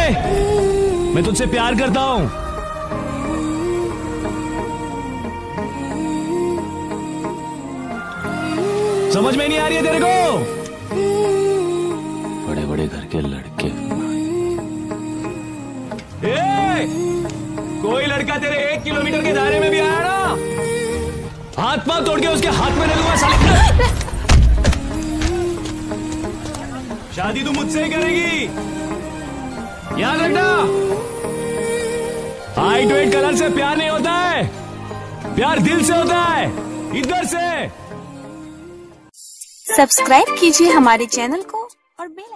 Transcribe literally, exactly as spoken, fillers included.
मैं तुझसे प्यार करता हूं। समझ में नहीं आ रही है तेरे को? बड़े बड़े घर के लड़के। ए, कोई लड़का तेरे एक किलोमीटर के दायरे में भी आया ना, हाथ पांव तोड़ के उसके हाथ में दे दूंगा साले। शादी तू मुझसे ही करेगी, याद रखना। हाइट वेट कलर से प्यार नहीं होता है, प्यार दिल से होता है, इधर से। सब्सक्राइब कीजिए हमारे चैनल को और बेल